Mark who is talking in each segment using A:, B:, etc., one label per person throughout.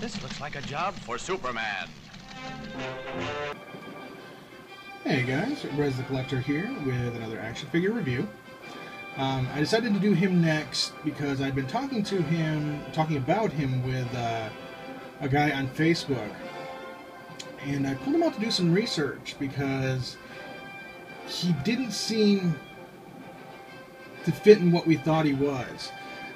A: This looks like a job for Superman.
B: Hey guys, Rez the Collector here with another action figure review. I decided to do him next because I've been talking about him with a guy on Facebook, and I pulled him out to do some research because he didn't seem to fit in what we thought he was.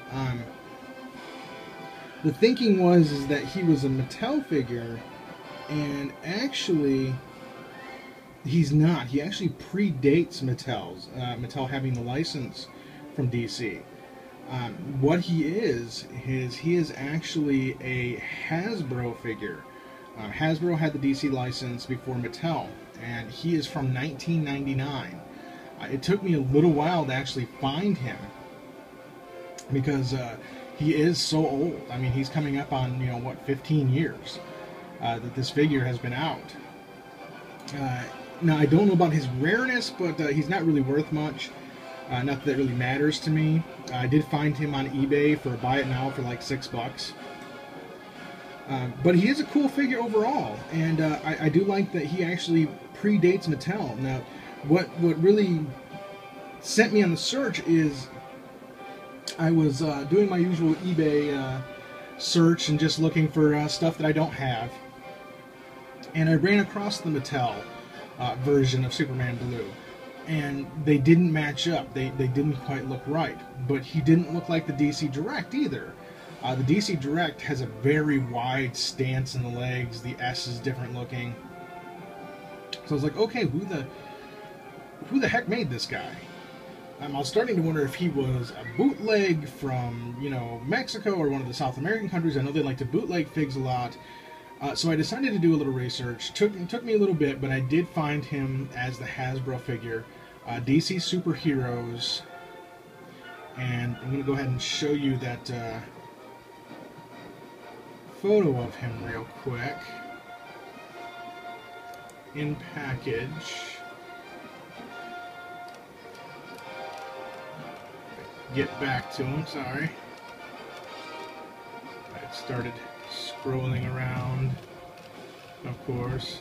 B: The thinking was that he was a Mattel figure, and actually he's not. He actually predates Mattel having the license from DC. What he is he is actually a Hasbro figure. Hasbro had the DC license before Mattel, and he is from 1999. It took me a little while to actually find him because he is so old. I mean, he's coming up on, 15 years that this figure has been out. Now, I don't know about his rareness, but he's not really worth much. Not that it really matters to me. I did find him on eBay for buy it now for like $6. But he is a cool figure overall, and I do like that he actually predates Mattel. Now, what really sent me on the search is I was doing my usual eBay search and just looking for stuff that I don't have, and I ran across the Mattel version of Superman Blue, and they didn't match up. They didn't quite look right, but he didn't look like the DC Direct either. The DC Direct has a very wide stance in the legs. The S is different looking. So I was like, okay, who the heck made this guy? I was starting to wonder if he was a bootleg from, Mexico or one of the South American countries. I know they like to bootleg figs a lot. So I decided to do a little research. Took me a little bit, but I did find him as the Hasbro figure, DC Superheroes, and I'm going to go ahead and show you that photo of him real quick. In package. Get back to him, sorry. I started scrolling around, of course.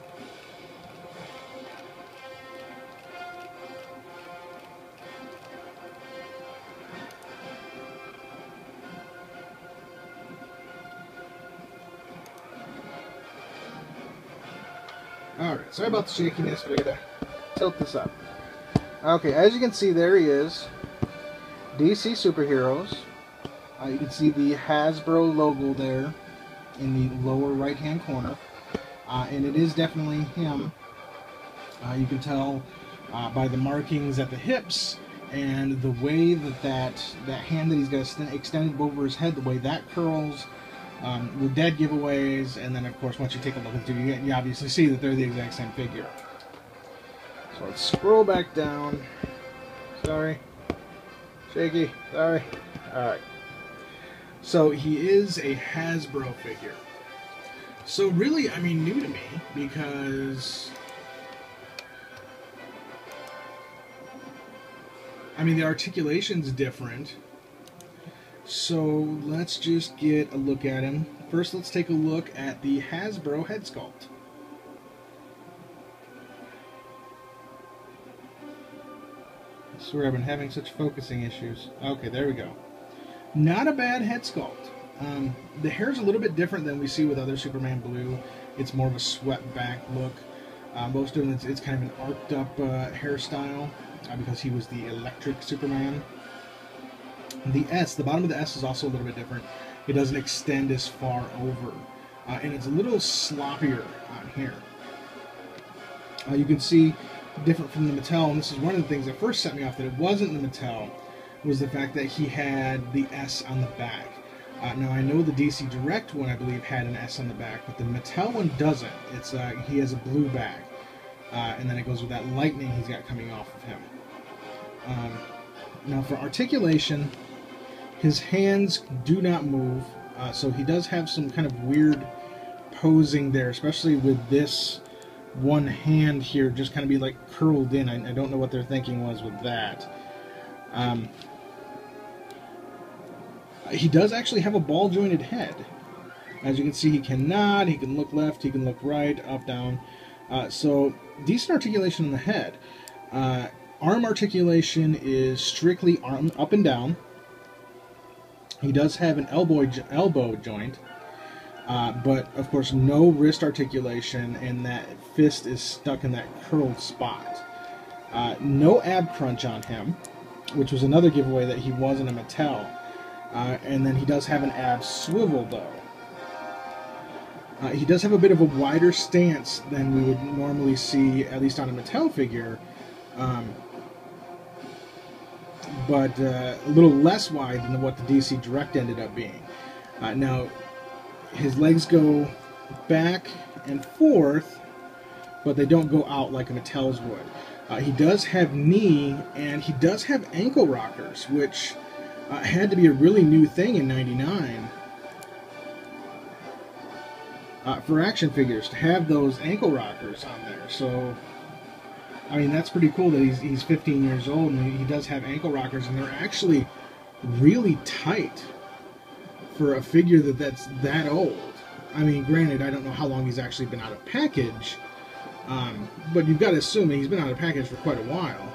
B: Alright, sorry about the shakiness, but I gotta tilt this up. Okay, as you can see, there he is. DC Superheroes. You can see the Hasbro logo there in the lower right hand corner, and it is definitely him. You can tell by the markings at the hips and the way that hand that he's got extended over his head, the way that curls. With dead giveaways, and then of course once you take a look at the two, you obviously see that they're the exact same figure. So let's scroll back down. Sorry. Shaky. Sorry. Alright. So he is a Hasbro figure. So really, I mean, new to me, because I mean, the articulation's different. So let's just get a look at him. First, let's take a look at the Hasbro head sculpt. I swear I've been having such focusing issues. Okay, there we go. Not a bad head sculpt. The hair's a little bit different than we see with other Superman Blue. It's more of a swept back look. Most of it's kind of an arced up hairstyle because he was the electric Superman. The bottom of the S is also a little bit different. It doesn't extend as far over. And it's a little sloppier on here. You can see different from the Mattel, and this is one of the things that first set me off that it wasn't the Mattel, was the fact that he had the S on the back. Now I know the DC Direct one, I believe, had an S on the back, but the Mattel one doesn't. It's he has a blue back. And then it goes with that lightning he's got coming off of him. Now for articulation, his hands do not move, so he does have some kind of weird posing there, especially with this one hand here just kind of be like curled in. I don't know what their thinking was with that. He does actually have a ball-jointed head. As you can see, he can nod, he can look left, he can look right, up, down. So decent articulation in the head. Arm articulation is strictly arm up and down. He does have an elbow joint, but of course no wrist articulation, and that fist is stuck in that curled spot. No ab crunch on him, which was another giveaway that he wasn't a Mattel. And then he does have an ab swivel, though. He does have a bit of a wider stance than we would normally see, at least on a Mattel figure, but a little less wide than what the DC Direct ended up being. Now, his legs go back and forth, but they don't go out like a Mattel's would. He does have knee, and he does have ankle rockers, which had to be a really new thing in '99 for action figures, to have those ankle rockers on there. So, I mean, that's pretty cool that he's 15 years old and he does have ankle rockers, and they're actually really tight for a figure that's that old. I mean, granted, I don't know how long he's actually been out of package, but you've got to assume that he's been out of package for quite a while.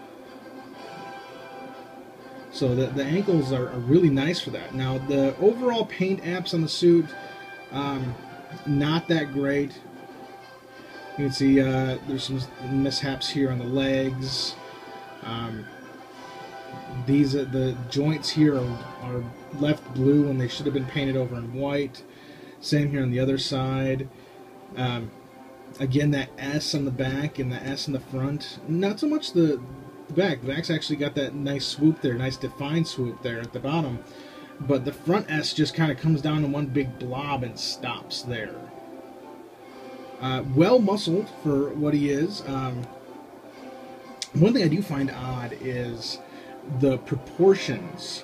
B: So the ankles are really nice for that. Now, the overall paint apps on the suit, not that great. You can see there's some mishaps here on the legs. The joints here are left blue when they should have been painted over in white. Same here on the other side. Again, that S on the back and the S in the front. Not so much the back. The back's actually got that nice swoop there, nice defined swoop there at the bottom. But the front S just kind of comes down in one big blob and stops there. Well muscled for what he is. One thing I do find odd is the proportions.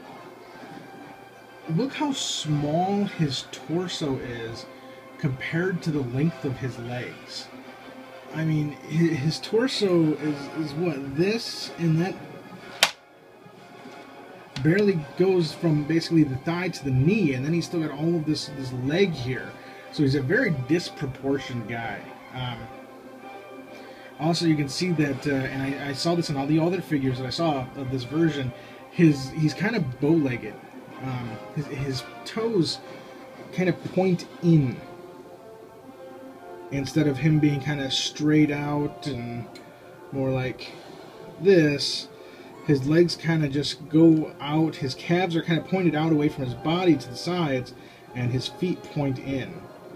B: Look how small his torso is compared to the length of his legs. I mean, his torso is what, this, and that barely goes from basically the thigh to the knee, and then he's still got all of this leg here. So he's a very disproportioned guy. Also, you can see that, and I saw this in all the other figures that I saw of this version, he's kind of bow-legged. His toes kind of point in, instead of him being kind of straight out and more like this. His legs kind of just go out, his calves are kind of pointed out away from his body to the sides, and his feet point in.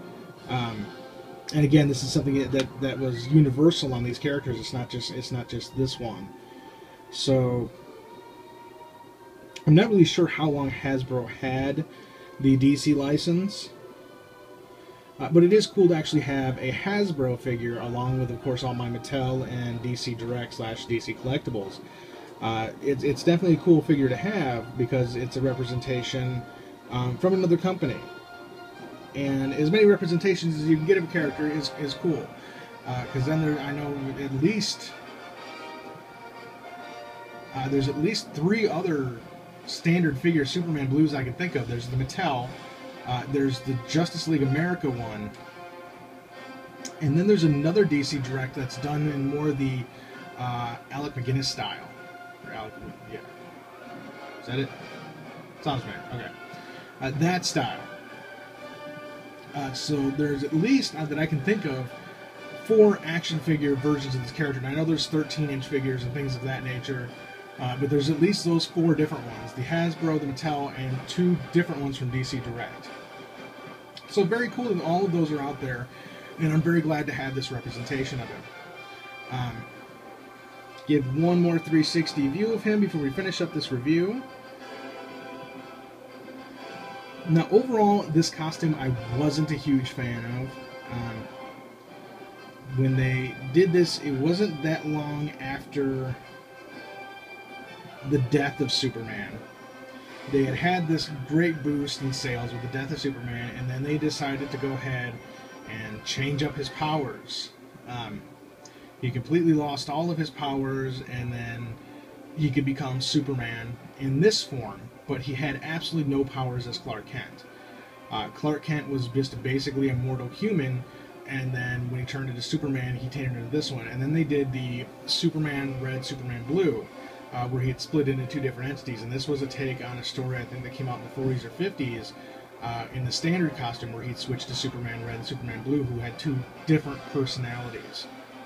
B: And again, this is something that was universal on these characters. It's not just this one. So I'm not really sure how long Hasbro had the DC license, but it is cool to actually have a Hasbro figure along with, of course, all my Mattel and DC Direct / DC Collectibles. It's definitely a cool figure to have because it's a representation from another company. And as many representations as you can get of a character is cool. Because then I know at least there's at least 3 other standard figure Superman blues I can think of. There's the Mattel, there's the Justice League America one, and then there's another DC Direct that's done in more the Alec McGuinness style. Or Alec, yeah. Is that it? Sounds right. Okay. That style. So there's at least, that I can think of, 4 action figure versions of this character. And I know there's 13-inch figures and things of that nature, but there's at least those 4 different ones. The Hasbro, the Mattel, and 2 different ones from DC Direct. So very cool that all of those are out there, and I'm very glad to have this representation of him. Give one more 360 view of him before we finish up this review. Now, overall, this costume I wasn't a huge fan of. When they did this, it wasn't that long after the death of Superman. They had this great boost in sales with the death of Superman, and then they decided to go ahead and change up his powers. He completely lost all of his powers, and then he could become Superman in this form. But he had absolutely no powers as Clark Kent. Clark Kent was just basically a mortal human, and then when he turned into Superman, he turned into this one. And then they did the Superman Red, Superman Blue, where he had split into two different entities. And this was a take on a story, I think, that came out in the 40s or 50s, in the standard costume, where he'd switched to Superman Red and Superman Blue, who had two different personalities.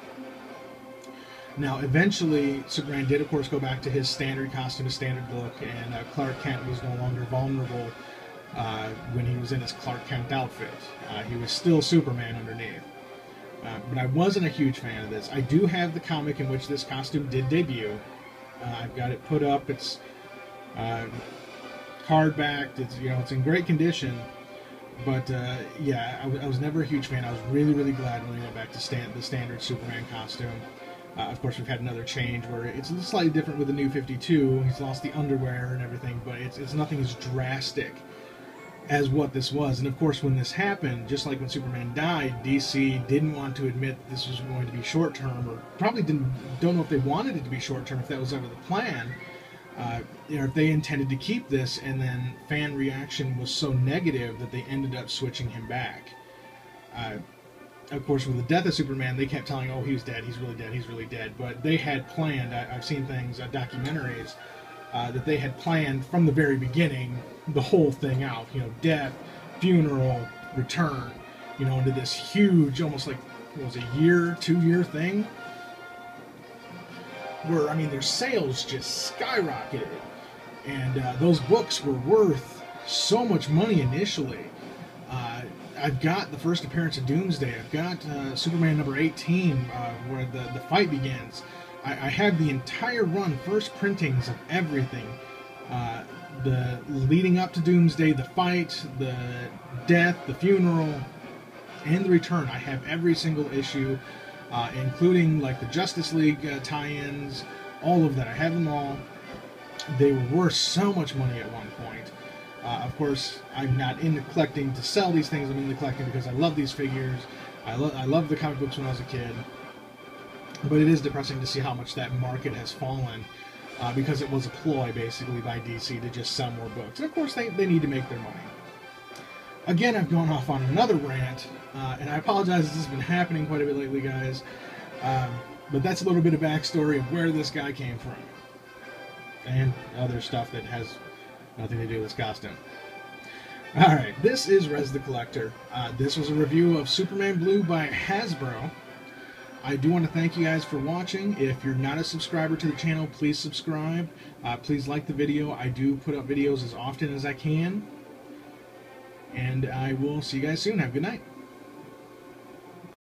B: Now, eventually, Superman did, of course, go back to his standard costume, his standard look, and Clark Kent was no longer vulnerable when he was in his Clark Kent outfit. He was still Superman underneath. But I wasn't a huge fan of this. I do have the comic in which this costume did debut. I've got it put up. It's hardbacked. It's in great condition. But yeah, I was never a huge fan. I was really, really glad when we went back to the standard Superman costume. Of course, we've had another change where it's slightly different with the New 52. He's lost the underwear and everything, but it's nothing as drastic as what this was. And of course, when this happened, just like when Superman died, DC didn't want to admit this was going to be short term, or probably don't know if they wanted it to be short term, if that was ever the plan. If they intended to keep this, and then fan reaction was so negative that they ended up switching him back. Of course, with the death of Superman, they kept telling, oh, he's dead, he's really dead, he's really dead. But they had planned, I've seen things, documentaries, that they had planned from the very beginning the whole thing out. Death, funeral, return, into this huge, almost like, what was it, a year, 2-year thing? Where, their sales just skyrocketed. And those books were worth so much money initially. I've got the first appearance of Doomsday. I've got Superman number 18, where the fight begins. I have the entire run, first printings of everything. The leading up to Doomsday, the fight, the death, the funeral, and the return. I have every single issue, including like the Justice League tie-ins, all of that. I have them all. They were worth so much money at one point. Of course, I'm not into collecting to sell these things. I'm into collecting because I love these figures. I love the comic books when I was a kid. But it is depressing to see how much that market has fallen, because it was a ploy, basically, by DC to just sell more books. And of course, they need to make their money. Again, I've gone off on another rant, and I apologize, this has been happening quite a bit lately, guys. But that's a little bit of backstory of where this guy came from. And other stuff that has nothing to do with his costume. Alright, this is Rez the Collector. This was a review of Superman Blue by Hasbro. I do want to thank you guys for watching. If you're not a subscriber to the channel, please subscribe. Please like the video. I do put up videos as often as I can. And I will see you guys soon. Have a good night.